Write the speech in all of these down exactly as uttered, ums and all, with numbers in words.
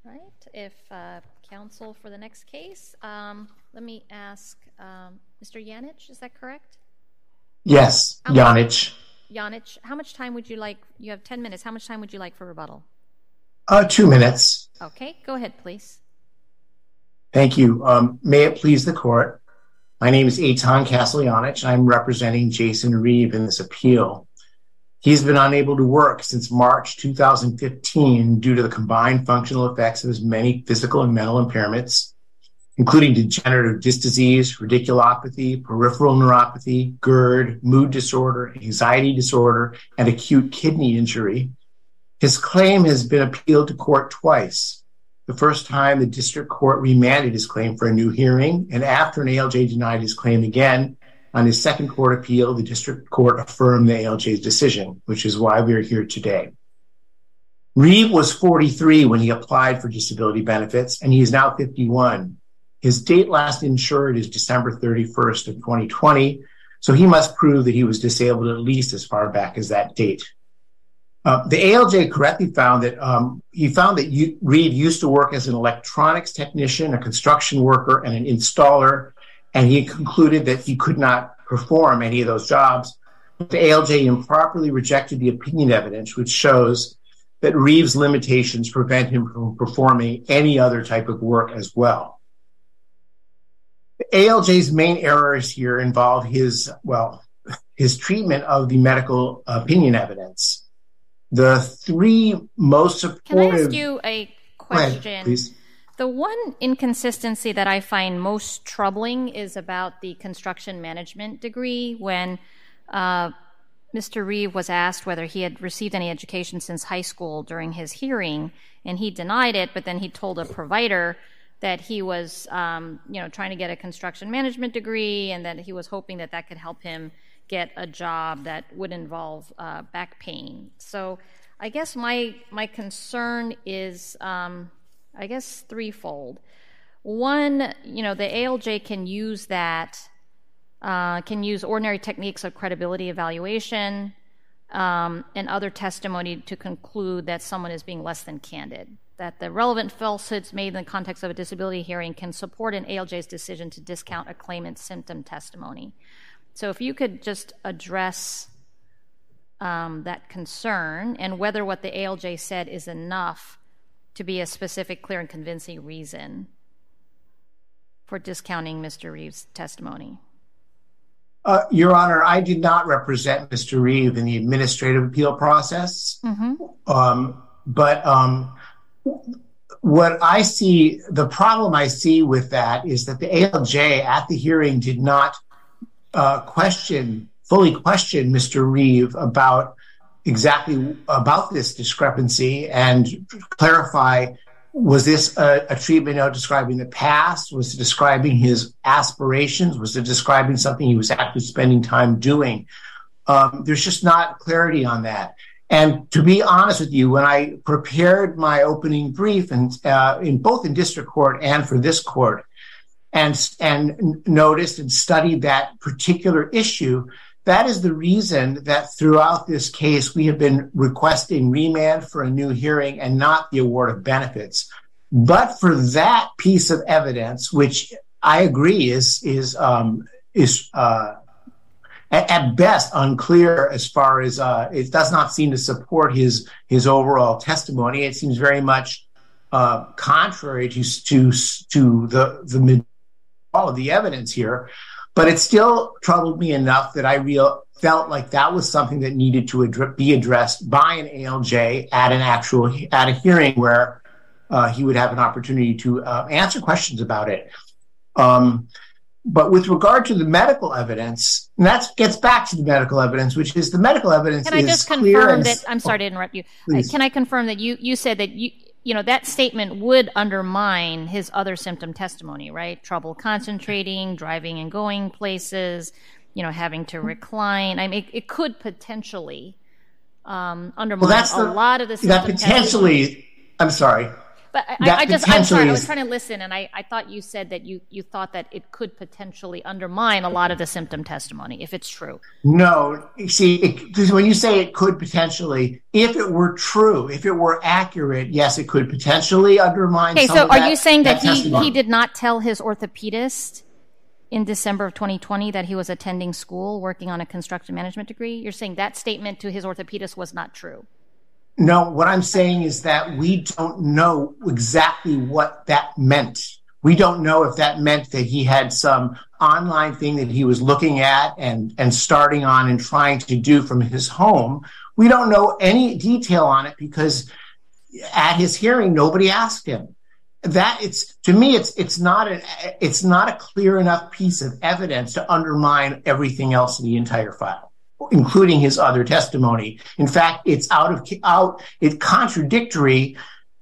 Right. If uh, counsel for the next case, um, let me ask um, Mister Janich, is that correct? Yes, Janich. Janich, how much time would you like? You have ten minutes. How much time would you like for rebuttal? Uh, two minutes. Okay, go ahead, please. Thank you. Um, may it please the court. My name is Eitan Kasteljanich. I'm representing Jason Reeve in this appeal. He's been unable to work since March two thousand fifteen due to the combined functional effects of his many physical and mental impairments, including degenerative disc disease, radiculopathy, peripheral neuropathy, GERD, mood disorder, anxiety disorder, and acute kidney injury. His claim has been appealed to court twice. The first time, the district court remanded his claim for a new hearing, and after an A L J denied his claim again, on his second court appeal, the district court affirmed the A L J's decision, which is why we are here today. Reeve was forty-three when he applied for disability benefits, and he is now fifty-one. His date last insured is December thirty-first of twenty twenty, so he must prove that he was disabled at least as far back as that date. Uh, the A L J correctly found that um, he found that you, Reeve used to work as an electronics technician, a construction worker, and an installer, and he concluded that he could not perform any of those jobs. But the A L J improperly rejected the opinion evidence, which shows that Reeve's limitations prevent him from performing any other type of work as well. The A L J's main errors here involve his, well, his treatment of the medical opinion evidence. The three most supportive... Can I ask you a question? Go ahead, please. The one inconsistency that I find most troubling is about the construction management degree. When uh, Mister Reeve was asked whether he had received any education since high school during his hearing, and he denied it, but then he told a provider that he was um, you know, trying to get a construction management degree and that he was hoping that that could help him get a job that would involve uh, back pain. So I guess my, my concern is... Um, I guess threefold. One, you know, the A L J can use that, uh, can use ordinary techniques of credibility evaluation um, and other testimony to conclude that someone is being less than candid, that the relevant falsehoods made in the context of a disability hearing can support an A L J's decision to discount a claimant's symptom testimony. So if you could just address um, that concern and whether what the A L J said is enough to be a specific, clear, and convincing reason for discounting Mister Reeve's testimony. Uh, Your Honor, I did not represent Mister Reeve in the administrative appeal process. Mm-hmm. Um, but um, what I see, the problem I see with that is that the A L J at the hearing did not uh, question, fully question Mister Reeve about exactly about this discrepancy and clarify, was this a, a treatment note describing the past? Was it describing his aspirations? Was it describing something he was actually spending time doing? Um, there's just not clarity on that. And to be honest with you, when I prepared my opening brief, and uh, in both in district court and for this court, and, and noticed and studied that particular issue, that is the reason that throughout this case, we have been requesting remand for a new hearing and not the award of benefits. But for that piece of evidence, which I agree is, is, um, is uh, at, at best unclear as far as uh, it does not seem to support his, his overall testimony. It seems very much uh, contrary to, to, to the, the all of the evidence here. But it still troubled me enough that I real, felt like that was something that needed to ad- be addressed by an A L J at an actual at a hearing where uh, he would have an opportunity to uh, answer questions about it. Um, but with regard to the medical evidence, and that gets back to the medical evidence, which is the medical evidence. Can I is just clear confirm and, that? I'm sorry to interrupt you. Please. Can I confirm that you you said that you. You know, that statement would undermine his other symptom testimony, right? Trouble concentrating, driving and going places, you know, having to recline. I mean, it, it could potentially um, undermine well, that's the, a lot of the symptom that potentially, testimony. I'm sorry. But I, I just, I'm sorry, I was trying to listen, and I, I thought you said that you, you thought that it could potentially undermine a lot of the symptom testimony, if it's true. No, you see, it, when you say it could potentially, if it were true, if it were accurate, yes, it could potentially undermine okay, some so of are that, you saying that, that he, he did not tell his orthopedist in December of twenty twenty that he was attending school working on a construction management degree? You're saying that statement to his orthopedist was not true? No, what I'm saying is that we don't know exactly what that meant. We don't know if that meant that he had some online thing that he was looking at and, and starting on and trying to do from his home. We don't know any detail on it because at his hearing, nobody asked him. That it's, to me, it's, it's not a, it's not a clear enough piece of evidence to undermine everything else in the entire file, including his other testimony. In fact, it's out of out. It's contradictory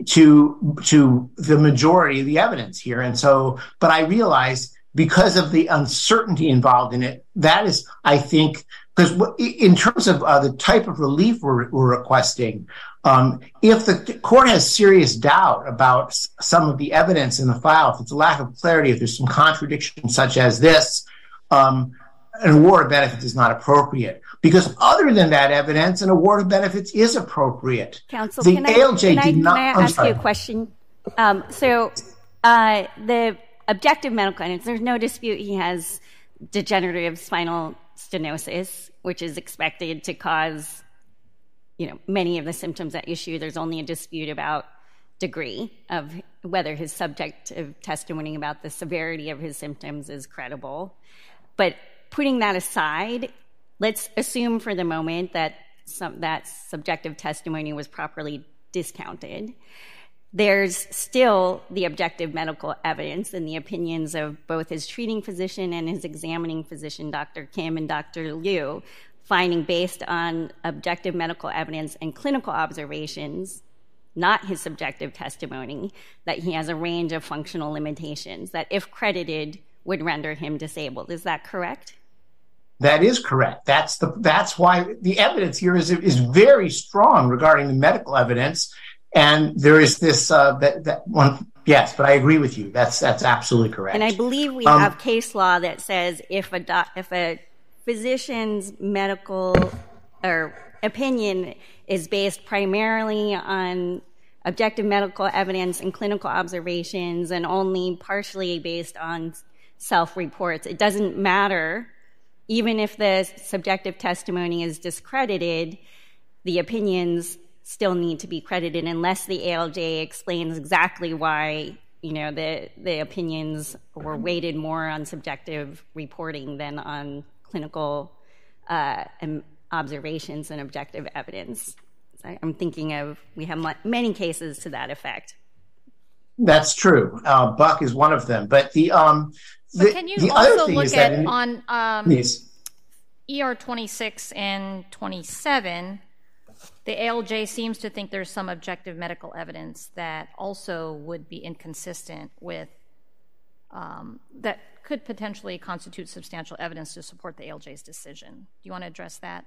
to to the majority of the evidence here. And so, but I realize because of the uncertainty involved in it, that is, I think, because in terms of uh, the type of relief we're, we're requesting, um, if the court has serious doubt about s- some of the evidence in the file, if it's a lack of clarity, if there's some contradiction such as this, um, an award of benefits is not appropriate. Because other than that evidence, an award of benefits is appropriate. Counsel, the can, A L J I, can, did I, not, can I I'm ask sorry. you a question? Um, so uh, the objective medical evidence, there's no dispute he has degenerative spinal stenosis, which is expected to cause, you know, many of the symptoms at issue. There's only a dispute about degree of whether his subjective testimony about the severity of his symptoms is credible. But putting that aside, let's assume for the moment that some, that subjective testimony was properly discounted. There's still the objective medical evidence and the opinions of both his treating physician and his examining physician, Doctor Kim and Doctor Liu, finding based on objective medical evidence and clinical observations, not his subjective testimony, that he has a range of functional limitations that, if credited, would render him disabled. Is that correct? That is correct. That's the that's why the evidence here is is very strong regarding the medical evidence, and there is this uh, that that one. Yes, but I agree with you. That's that's absolutely correct. And I believe we um, have case law that says if a doc, if a physician's medical or opinion is based primarily on objective medical evidence and clinical observations, and only partially based on self-reports, it doesn't matter. Even if the subjective testimony is discredited, the opinions still need to be credited unless the A L J explains exactly why, you know, the, the opinions were weighted more on subjective reporting than on clinical uh, observations and objective evidence. I'm thinking of, we have many cases to that effect. That's true. Uh, Buck is one of them. But the um, But the, can you the also other thing look is at that in, on um, please. E R twenty-six and twenty-seven, the A L J seems to think there's some objective medical evidence that also would be inconsistent with, um, that could potentially constitute substantial evidence to support the A L J's decision. Do you want to address that?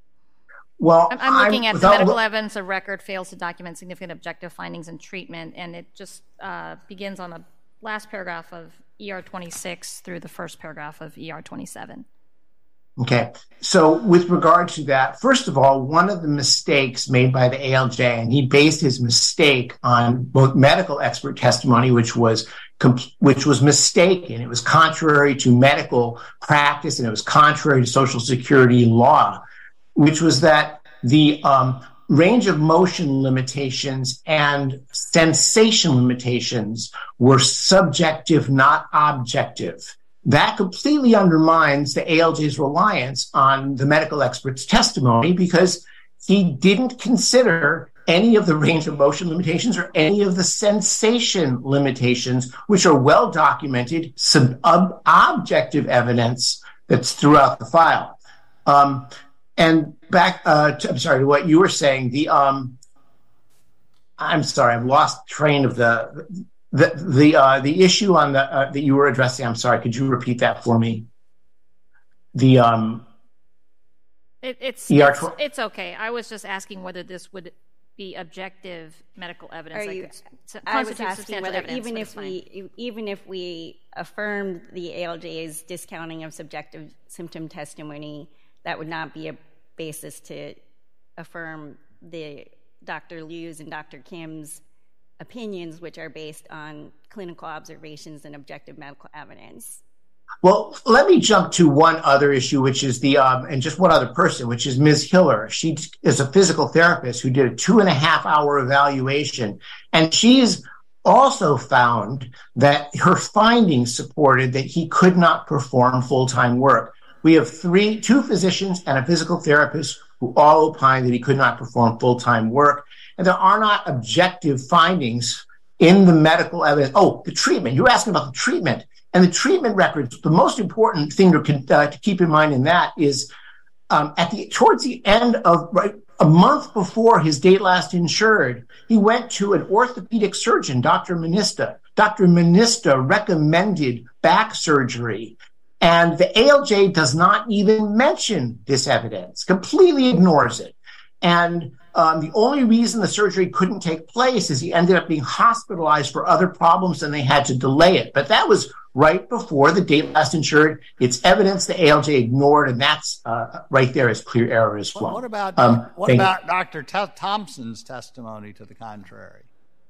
Well, I'm, I'm looking I'm, at the medical evidence of record fails to document significant objective findings in treatment, and it just uh, begins on the last paragraph of E R twenty-six through the first paragraph of E R twenty-seven. Okay, so with regard to that, first of all, one of the mistakes made by the A L J, and he based his mistake on both medical expert testimony, which was which was mistaken. It was contrary to medical practice, and it was contrary to Social Security law, which was that the um, range of motion limitations and sensation limitations were subjective, not objective. That completely undermines the A L J's reliance on the medical expert's testimony because he didn't consider any of the range of motion limitations or any of the sensation limitations, which are well documented, sub- ob- objective evidence that's throughout the file. Um, and back, uh, to, I'm sorry, to what you were saying, the, um, I'm sorry, I've lost train of the, the, the, uh, the issue on the, uh, that you were addressing. I'm sorry, could you repeat that for me? The, um, it, it's, E R it's, it's okay. I was just asking whether this would be objective medical evidence. Are you, that could I was asking substantial whether evidence, even but if it's fine. we even if we affirmed the A L J's discounting of subjective symptom testimony, that would not be a basis to affirm the Doctor Liu's and Doctor Kim's opinions, which are based on clinical observations and objective medical evidence. Well, let me jump to one other issue, which is the, um, and just one other person, which is Miz Hiller. She is a physical therapist who did a two and a half hour evaluation. And she's also found that her findings supported that he could not perform full-time work. We have three, two physicians and a physical therapist who all opine that he could not perform full-time work. And there are not objective findings in the medical evidence. Oh, the treatment. You're asking about the treatment. And the treatment records, the most important thing to, uh, to keep in mind in that is um, at the towards the end of right, a month before his date last insured, he went to an orthopedic surgeon, Doctor Minista. Doctor Minista recommended back surgery. And the A L J does not even mention this evidence, completely ignores it. And um, the only reason the surgery couldn't take place is he ended up being hospitalized for other problems and they had to delay it. But that was right before the date last insured. It's evidence the A L J ignored, and that's uh, right there is clear error as well. Well, what about, um, what about Doctor T- Thompson's testimony to the contrary?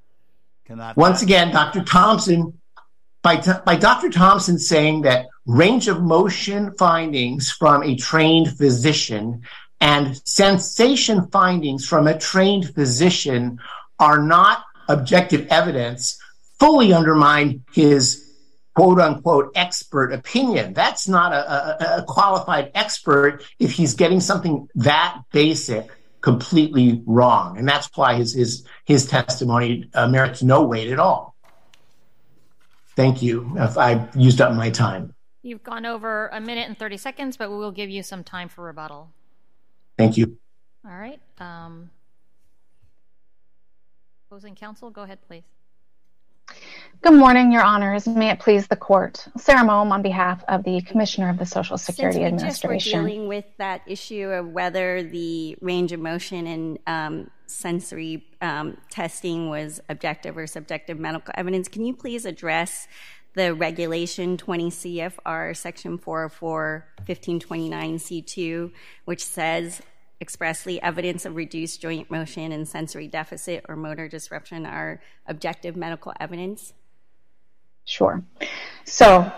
Cannot Once again, Doctor Thompson, by, t- by Doctor Thompson saying that range of motion findings from a trained physician and sensation findings from a trained physician are not objective evidence, fully undermine his quote-unquote expert opinion. That's not a, a, a qualified expert if he's getting something that basic completely wrong. And that's why his his, his testimony uh, merits no weight at all. Thank you. If I've used up my time. You've gone over a minute and thirty seconds, but we will give you some time for rebuttal. Thank you. All right. Um, opposing counsel, go ahead, please. Good morning, Your Honors. May it please the Court. Sarah Moem on behalf of the Commissioner of the Social Security Since we Administration. Just were dealing with that issue of whether the range of motion and um, sensory um, testing was objective or subjective medical evidence, can you please address the regulation twenty C F R section four oh four fifteen twenty-nine C two, which says expressly evidence of reduced joint motion and sensory deficit or motor disruption are objective medical evidence? Sure. So,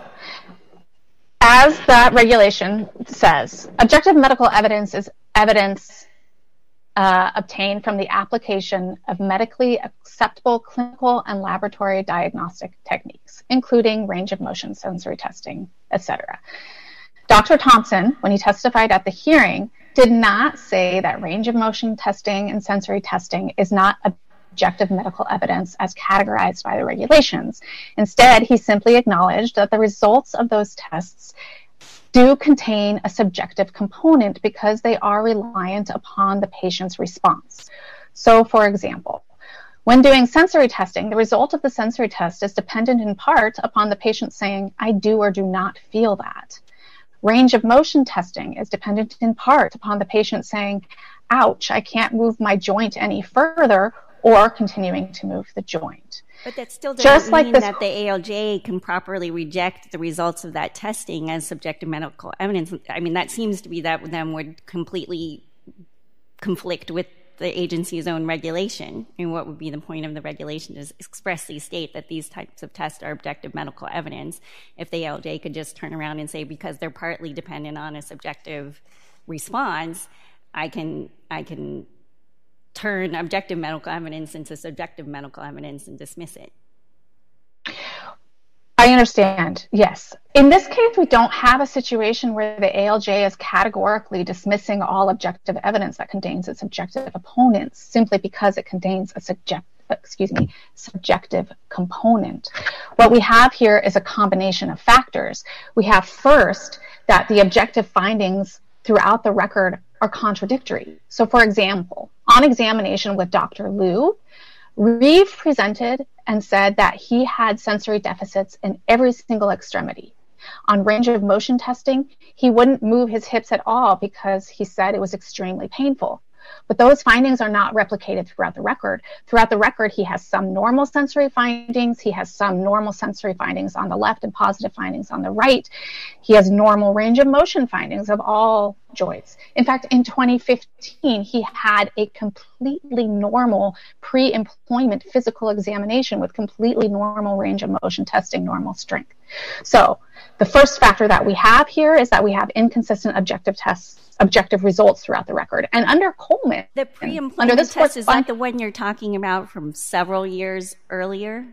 as that regulation says, objective medical evidence is evidence uh, obtained from the application of medically acceptable clinical and laboratory diagnostic techniques, including range of motion, sensory testing, et cetera. Doctor Thompson, when he testified at the hearing, did not say that range of motion testing and sensory testing is not objective medical evidence as categorized by the regulations. Instead, he simply acknowledged that the results of those tests do contain a subjective component because they are reliant upon the patient's response. So, for example, when doing sensory testing, the result of the sensory test is dependent in part upon the patient saying, I do or do not feel that. Range of motion testing is dependent in part upon the patient saying, ouch, I can't move my joint any further, or continuing to move the joint. But that still doesn't Just mean like this, that the A L J can properly reject the results of that testing as subjective medical evidence. I mean, that seems to be that then would completely conflict with the agency's own regulation. I mean, what would be the point of the regulation to expressly state that these types of tests are objective medical evidence if the A L J could just turn around and say, because they're partly dependent on a subjective response, I can I can turn objective medical evidence into subjective medical evidence and dismiss it. I understand, yes. In this case, we don't have a situation where the A L J is categorically dismissing all objective evidence that contains its subjective opponents simply because it contains a subject, excuse me, subjective component. What we have here is a combination of factors. We have first that the objective findings throughout the record are contradictory. So, for example, on examination with Doctor Liu, Reeve presented and said that he had sensory deficits in every single extremity. On range of motion testing, he wouldn't move his hips at all because he said it was extremely painful. But those findings are not replicated throughout the record. Throughout the record, he has some normal sensory findings. He has some normal sensory findings on the left and positive findings on the right. He has normal range of motion findings of all joints. In fact, in twenty fifteen, he had a completely normal pre-employment physical examination with completely normal range of motion testing, normal strength. So the first factor that we have here is that we have inconsistent objective tests, objective results throughout the record. And under Coleman, the pre-employment test, court, is that the one you're talking about from several years earlier?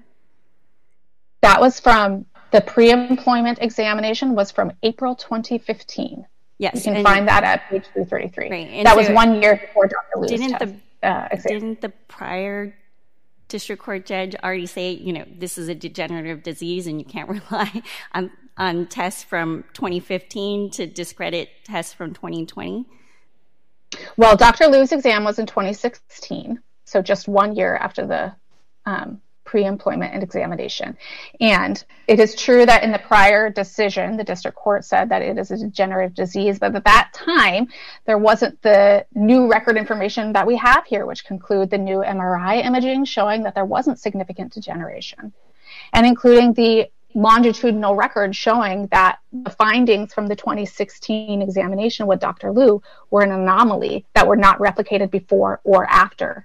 That was from, the pre-employment examination was from April twenty fifteen. Yes. You can find that at page three thirty-three. Right. That so was one year before Doctor Liu's didn't test, the, uh, exam. Didn't the prior district court judge already say, you know, this is a degenerative disease and you can't rely on, on tests from twenty fifteen to discredit tests from twenty twenty? Well, Doctor Liu's exam was in twenty sixteen, so just one year after the um, pre-employment and examination. And it is true that in the prior decision, the district court said that it is a degenerative disease, but at that time, there wasn't the new record information that we have here, which conclude the new M R I imaging showing that there wasn't significant degeneration, and including the longitudinal record showing that the findings from the twenty sixteen examination with Doctor Liu were an anomaly that were not replicated before or after.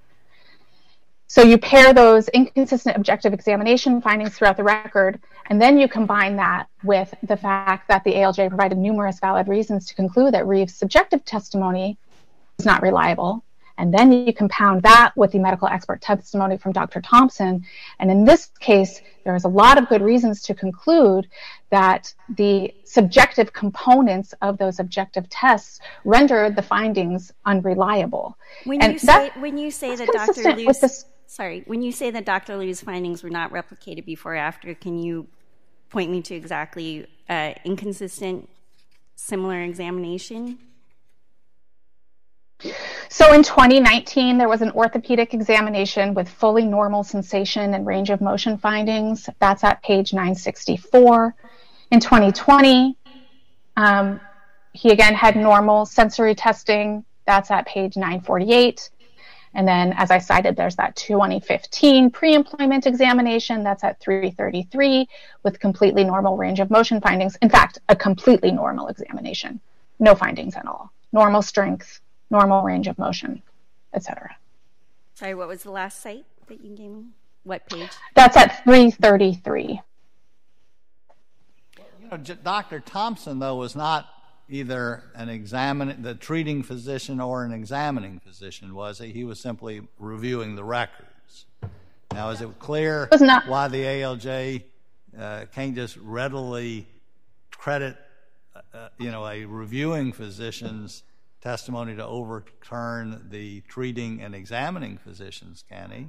So you pair those inconsistent objective examination findings throughout the record, and then you combine that with the fact that the A L J provided numerous valid reasons to conclude that Reeve's subjective testimony is not reliable. And then you compound that with the medical expert testimony from Doctor Thompson. And in this case, there is a lot of good reasons to conclude that the subjective components of those objective tests rendered the findings unreliable. When and you say, when you say that Doctor Liu's, sorry, when you say that Doctor Liu's findings were not replicated before or after, can you point me to exactly uh, inconsistent, similar examination? So in twenty nineteen, there was an orthopedic examination with fully normal sensation and range of motion findings. That's at page nine sixty-four. In twenty twenty, um, he again had normal sensory testing. That's at page nine forty-eight. And then, as I cited, there's that twenty fifteen pre-employment examination. That's at three thirty-three with completely normal range of motion findings. In fact, a completely normal examination. No findings at all. Normal strength, normal range of motion, et cetera. Sorry, what was the last site that you gave me? What page? That's at three thirty-three. You know, Doctor Thompson, though, was not either an examining, the treating physician or an examining physician, was he? He was simply reviewing the records. Now, is it clear it not- why the A L J uh, can't just readily credit, uh, you know, a reviewing physician's testimony to overturn the treating and examining physicians, can he?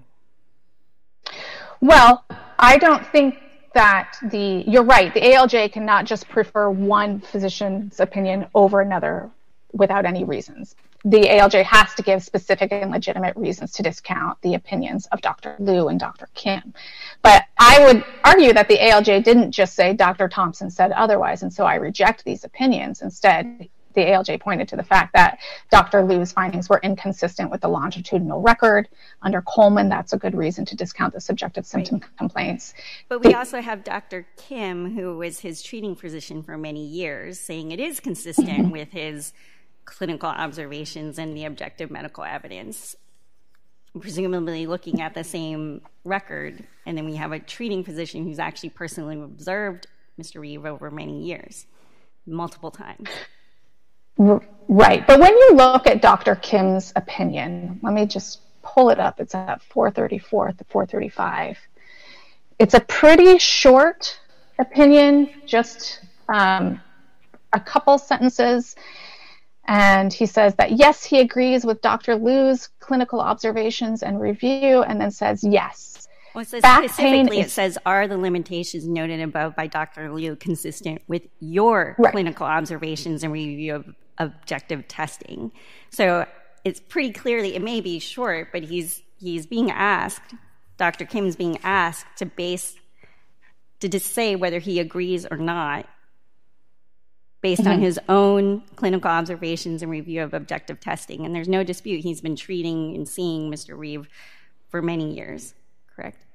Well, I don't think that the, you're right, the A L J cannot just prefer one physician's opinion over another without any reasons. The A L J has to give specific and legitimate reasons to discount the opinions of Doctor Liu and Doctor Kim. But I would argue that the A L J didn't just say Doctor Thompson said otherwise, and so I reject these opinions. Instead, the A L J pointed to the fact that Doctor Liu's findings were inconsistent with the longitudinal record. Under Coleman, that's a good reason to discount the subjective symptom right. complaints. But we the, also have Doctor Kim, who was his treating physician for many years, saying it is consistent with his clinical observations and the objective medical evidence, presumably looking at the same record. And then we have a treating physician who's actually personally observed Mister Reeve over many years, multiple times. Right. But when you look at Doctor Kim's opinion, let me just pull it up. It's at four thirty-four to four thirty-five. It's a pretty short opinion, just um, a couple sentences. And he says that, yes, he agrees with Doctor Liu's clinical observations and review, and then says, yes. Well, it says specifically, it says, are the limitations noted above by Doctor Liu consistent with your right. clinical observations and review of objective testing? So it's pretty clearly, it may be short, but he's he's being asked, Doctor Kim's being asked to base, to just say whether he agrees or not based Mm-hmm. on his own clinical observations and review of objective testing. And there's no dispute he's been treating and seeing Mister Reeve for many years, correct?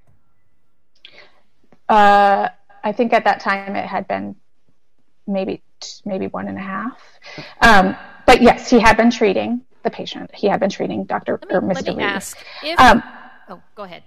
Uh, I think at that time it had been maybe maybe one and a half. Um, but yes, he had been treating the patient. He had been treating Doctor Let me, or Mister let me Reeve. ask if, Um, oh, go ahead.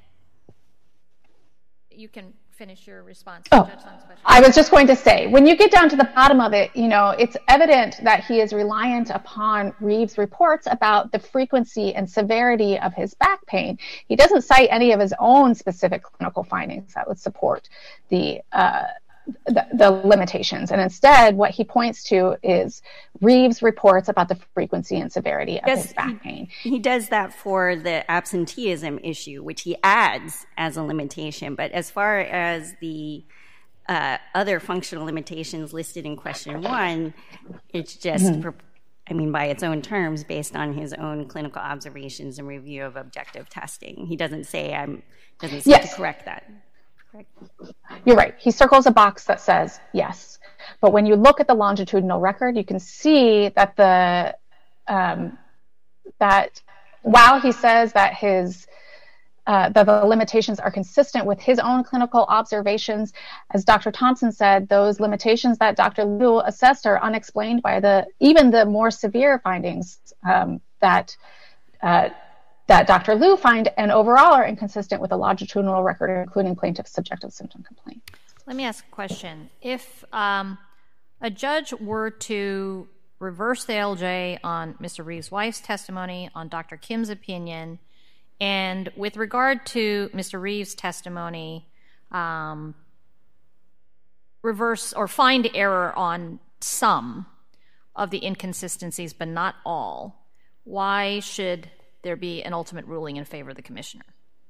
You can finish your response Oh, to Judge Sung's question. I was just going to say, when you get down to the bottom of it, you know, it's evident that he is reliant upon Reeve's reports about the frequency and severity of his back pain. He doesn't cite any of his own specific clinical findings that would support the uh, the, the limitations. And instead, what he points to is Reeve's reports about the frequency and severity of Does his back he, pain. He does that for the absenteeism issue, which he adds as a limitation. But as far as the uh, other functional limitations listed in question one, it's just, mm-hmm. per, I mean, by its own terms, based on his own clinical observations and review of objective testing. He doesn't say, I'm, doesn't say yes. to correct that. Correct. You're right. He circles a box that says yes. But when you look at the longitudinal record, you can see that the um, that while he says that his uh, that the limitations are consistent with his own clinical observations, as Doctor Thompson said, those limitations that Doctor Liu assessed are unexplained by the even the more severe findings um, that. Uh, that Doctor Liu find and overall are inconsistent with the longitudinal record, including plaintiff's subjective symptom complaint. Let me ask a question. If um, a judge were to reverse the L J on Mister Reeve's wife's testimony, on Doctor Kim's opinion, and with regard to Mister Reeve's testimony, um, reverse or find error on some of the inconsistencies, but not all, why should there be an ultimate ruling in favor of the commissioner?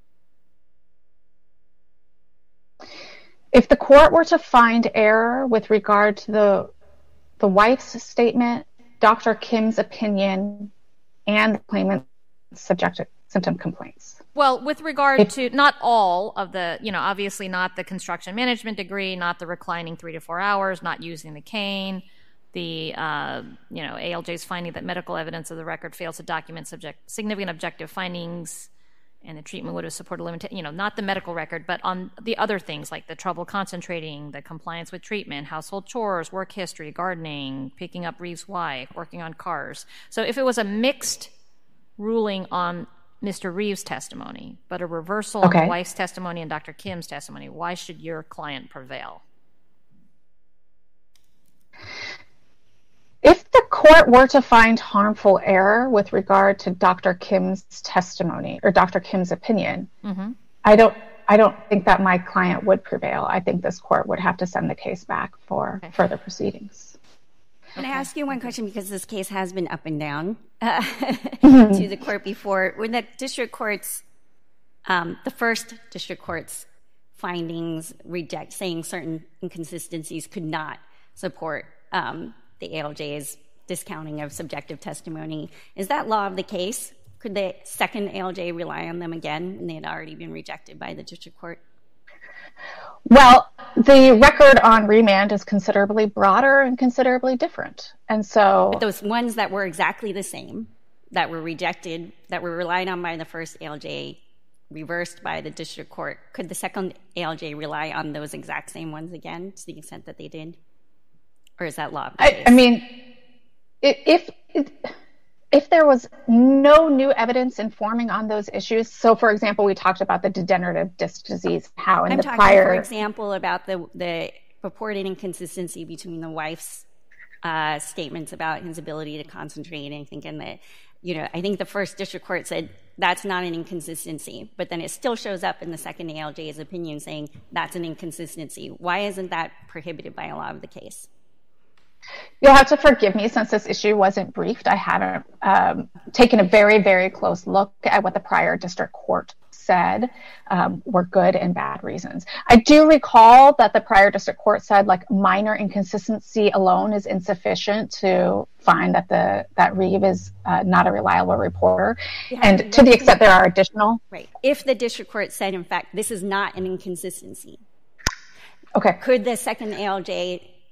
If the court were to find error with regard to the the wife's statement, Doctor Kim's opinion, and the claimant's subjective symptom complaints. Well, with regard if, to not all of the, you know, obviously not the construction management degree, not the reclining three to four hours, not using the cane, the, uh, you know, A L J's finding that medical evidence of the record fails to document subject, significant objective findings, and the treatment would have supported limitation, you know, not the medical record, but on the other things like the trouble concentrating, the compliance with treatment, household chores, work history, gardening, picking up Reeve's wife, working on cars. So if it was a mixed ruling on Mister Reeve's testimony, but a reversal okay. on the wife's testimony and Doctor Kim's testimony, why should your client prevail? If the court were to find harmful error with regard to Doctor Kim's testimony or Doctor Kim's opinion, mm-hmm. I don't I don't think that my client would prevail. I think this court would have to send the case back for okay. further proceedings. Can okay. I ask you one question, because this case has been up and down uh, mm-hmm. to the court before. When the district courts, um, the first district court's findings reject, saying certain inconsistencies could not support um, the A L J's discounting of subjective testimony. Is that law of the case? Could the second A L J rely on them again when they had already been rejected by the district court? Well, the record on remand is considerably broader and considerably different. And so... But those ones that were exactly the same, that were rejected, that were relied on by the first A L J, reversed by the district court, could the second A L J rely on those exact same ones again to the extent that they did? Or is that law of the case? I, I mean, if, if if there was no new evidence informing on those issues, so for example, we talked about the degenerative disc disease, how in I'm the talking, prior... for example, about the, the purported inconsistency between the wife's uh, statements about his ability to concentrate. And I think in the, you know, I think the first district court said that's not an inconsistency, but then it still shows up in the second A L J's opinion saying that's an inconsistency. Why isn't that prohibited by a law of the case? You'll have to forgive me since this issue wasn't briefed. I haven't um, taken a very, very close look at what the prior district court said um, were good and bad reasons. I do recall that the prior district court said like minor inconsistency alone is insufficient to find that the that Reeve is uh, not a reliable reporter. And to the extent there are additional... Right. If the district court said, in fact, this is not an inconsistency, okay, could the second A L J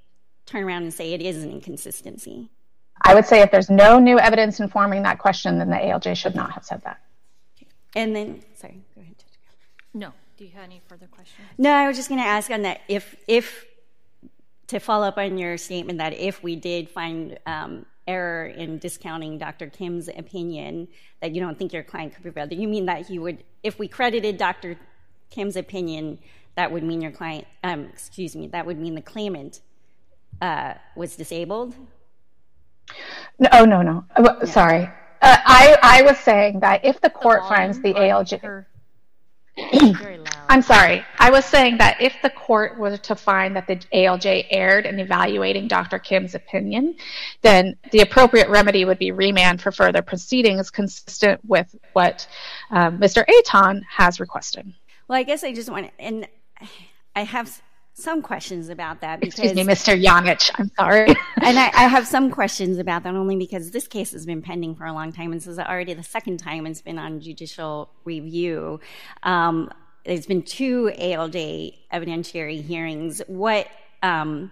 turn around and say it is an inconsistency? I would say if there's no new evidence informing that question, then the A L J should not have said that. And then, sorry, go ahead. No. Do you have any further questions? No, I was just going to ask on that, if, if, to follow up on your statement that if we did find um, error in discounting Doctor Kim's opinion, that you don't think your client could prevail, do you mean that he would, if we credited Doctor Kim's opinion, that would mean your client, um, excuse me, that would mean the claimant uh, was disabled? No, oh, no, no. Uh, sorry. Uh, I, I was saying that if the court the finds the A L J... Very loud. I'm sorry. I was saying that if the court were to find that the A L J erred in evaluating Doctor Kim's opinion, then the appropriate remedy would be remand for further proceedings consistent with what um, Mister Aton has requested. Well, I guess I just want to, and I have some questions about that. Because, excuse me, Mister Janich, I'm sorry. and I, I have some questions about that only because this case has been pending for a long time, and this is already the second time it's been on judicial review. Um, there's been two A L J evidentiary hearings. What, um,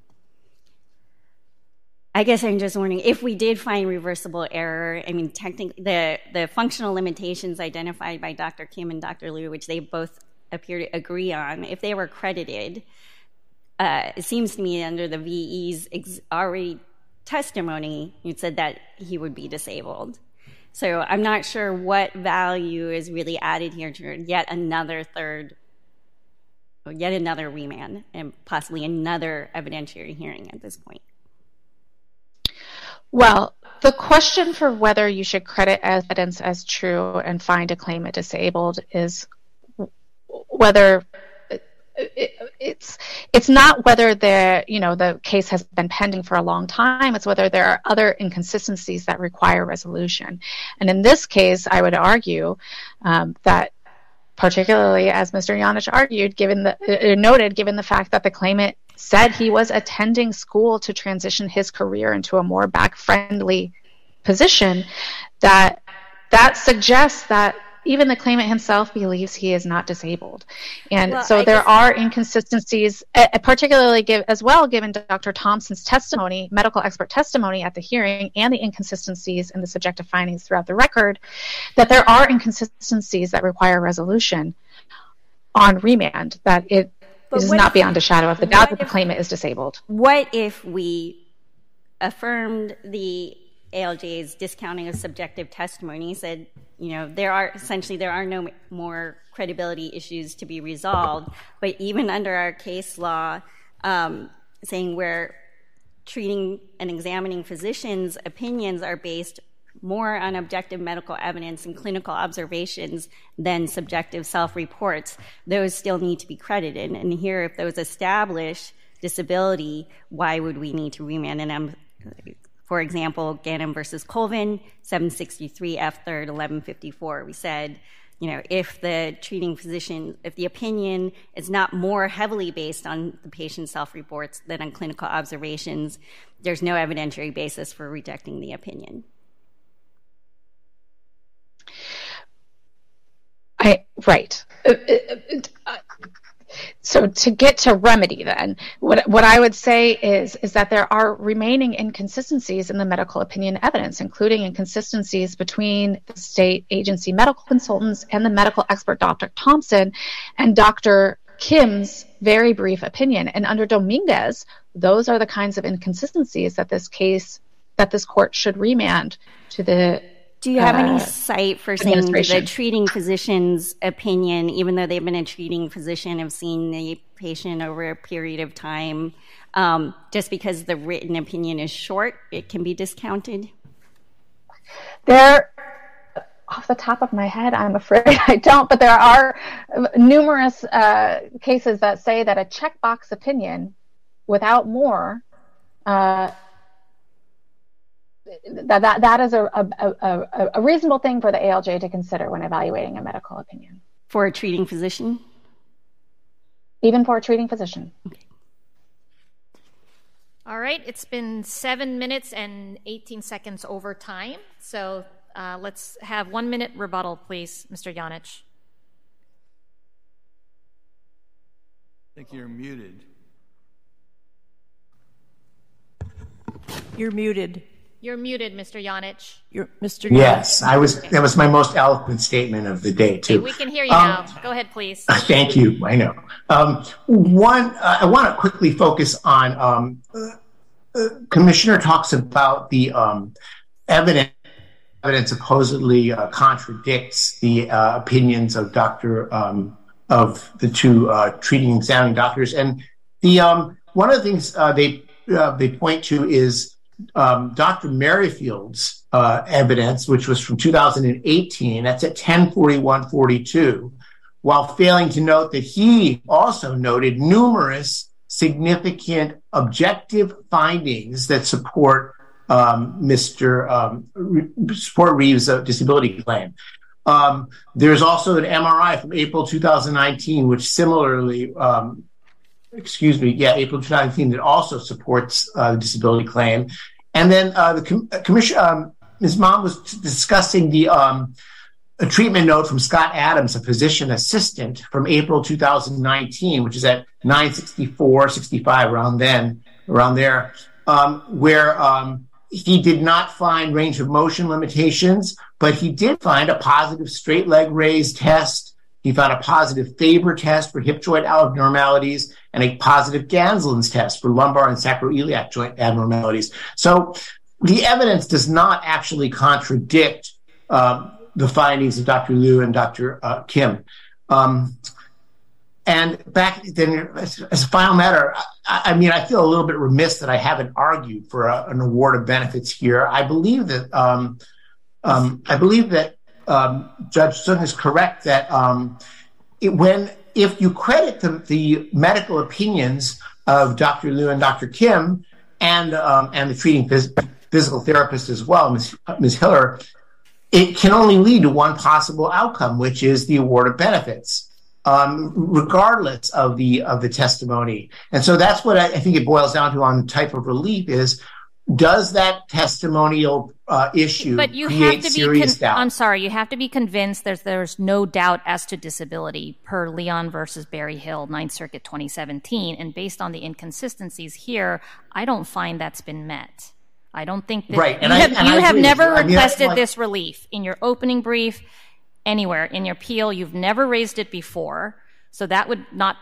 I guess I'm just wondering, if we did find reversible error, I mean, technically, the, the functional limitations identified by Doctor Kim and Doctor Liu, which they both appear to agree on, if they were credited, uh, it seems to me under the V E's ex- already testimony, you said that he would be disabled. So I'm not sure what value is really added here to yet another third, or yet another remand, and possibly another evidentiary hearing at this point. Well, the question for whether you should credit evidence as true and find a claimant disabled is whether it's it's not whether the you know the case has been pending for a long time. It's whether there are other inconsistencies that require resolution. And in this case, I would argue um, that, particularly as Mister Janich argued, given the uh, noted, given the fact that the claimant said he was attending school to transition his career into a more back-friendly position, that that suggests that even the claimant himself believes he is not disabled. And well, so I there guess... are inconsistencies, uh, particularly give, as well given Doctor Thompson's testimony, medical expert testimony at the hearing, and the inconsistencies in the subjective findings throughout the record, that there are inconsistencies that require resolution on remand, that it It is not if, beyond a shadow of the doubt that the claimant is disabled. What if we affirmed the A L J's discounting of subjective testimony, said, you know, there are essentially there are no more credibility issues to be resolved, but even under our case law, um, saying where treating and examining physicians' opinions are based more on objective medical evidence and clinical observations than subjective self-reports, those still need to be credited. And here, if those establish disability, why would we need to remand? And um, for example, Ganem versus Colvin, seven sixty-three F third, eleven fifty-four, we said, you know, if the treating physician, if the opinion is not more heavily based on the patient's self-reports than on clinical observations, there's no evidentiary basis for rejecting the opinion. I, right. Uh, uh, so to get to remedy then, what what I would say is is that there are remaining inconsistencies in the medical opinion evidence, including inconsistencies between the state agency medical consultants and the medical expert Doctor Thompson and Doctor Kim's very brief opinion. And under Dominguez, those are the kinds of inconsistencies that this case, that this court should remand to the Do you have uh, any cite for saying the treating physician's opinion, even though they've been a treating physician, have seen the patient over a period of time, um, just because the written opinion is short, it can be discounted? There, off the top of my head, I'm afraid I don't, but there are numerous uh, cases that say that a checkbox opinion without more uh, That, that that is a, a, a, a reasonable thing for the A L J to consider when evaluating a medical opinion. For a treating physician? Even for a treating physician. Okay. All right, it's been seven minutes and eighteen seconds over time. So uh, let's have one minute rebuttal, please, Mister Janich. I think you're muted. You're muted. You're muted, Mister Yonich. You're Mister Yes, Yonich. I was. That was my most eloquent statement of the day, too. Okay, we can hear you um, now. Go ahead, please. Thank you. I know. Um, one, uh, I want to quickly focus on. Um, uh, uh, Commissioner talks about the um, evidence. Evidence supposedly uh, contradicts the uh, opinions of Doctor Um, of the two uh, treating and examining doctors, and the um, one of the things uh, they uh, they point to is um, Doctor Merrifield's uh, evidence, which was from two thousand eighteen. That's at ten forty-one forty-two, while failing to note that he also noted numerous significant objective findings that support um, Mister Um, support Reeve's uh, disability claim. Um, there's also an M R I from April two thousand nineteen, which similarly, um, excuse me, yeah, April two thousand nineteen, that also supports uh, the disability claim. And then uh, the com- commission, um, Miz Mom was t- discussing the um, a treatment note from Scott Adams, a physician assistant, from April two thousand nineteen, which is at nine sixty-four sixty-five, around then, around there, um, where um, he did not find range of motion limitations, but he did find a positive straight leg raise test. He found a positive Faber test for hip joint abnormalities and a positive Ganslin's test for lumbar and sacroiliac joint abnormalities. So the evidence does not actually contradict um, the findings of Doctor Liu and Doctor Uh, Kim. Um, and back then, as, as a final matter, I, I mean, I feel a little bit remiss that I haven't argued for a, an award of benefits here. I believe that um, um, I believe that um, Judge Sun is correct that um, it, when if you credit the, the medical opinions of Doctor Liu and Doctor Kim and um, and the treating phys- physical therapist as well, Miz Miz Hiller, it can only lead to one possible outcome, which is the award of benefits, um, regardless of the of the testimony. And so that's what I, I think it boils down to on the type of relief is, does that testimonial uh, issue but you create have to serious be con- doubt? I'm sorry, you have to be convinced there's there's no doubt as to disability per Leon versus Berry Hill, Ninth Circuit twenty seventeen. And based on the inconsistencies here, I don't find that's been met. I don't think that right. you and have, I, and you I have agree never with you. I mean, requested like, this relief in your opening brief, anywhere in your appeal. You've never raised it before, so that would not.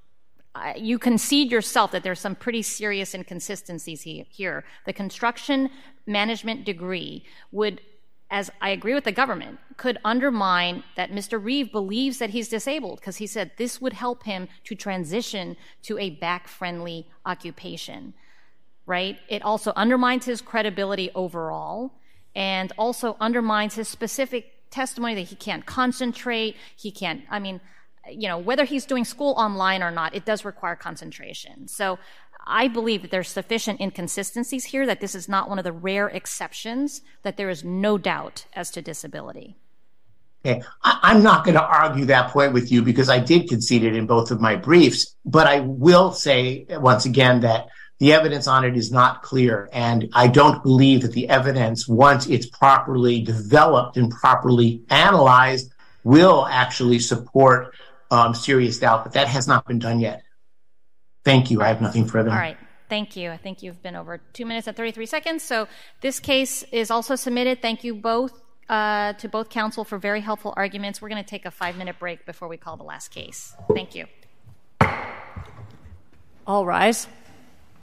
Uh, you concede yourself that there's some pretty serious inconsistencies he, here. The construction management degree would, as I agree with the government, could undermine that Mister Reeve believes that he's disabled because he said this would help him to transition to a back-friendly occupation. Right? It also undermines his credibility overall and also undermines his specific testimony that he can't concentrate, he can't, I mean, you know, whether he's doing school online or not, it does require concentration. So I believe that there's sufficient inconsistencies here that this is not one of the rare exceptions, that there is no doubt as to disability. Okay. I, I'm not going to argue that point with you because I did concede it in both of my briefs, but I will say once again that the evidence on it is not clear, and I don't believe that the evidence, once it's properly developed and properly analyzed, will actually support um, serious doubt, but that has not been done yet. Thank you. I have nothing further. All right. Thank you. I think you've been over two minutes and thirty-three seconds. So this case is also submitted. Thank you both uh, to both counsel for very helpful arguments. We're going to take a five-minute break before we call the last case. Thank you. All rise.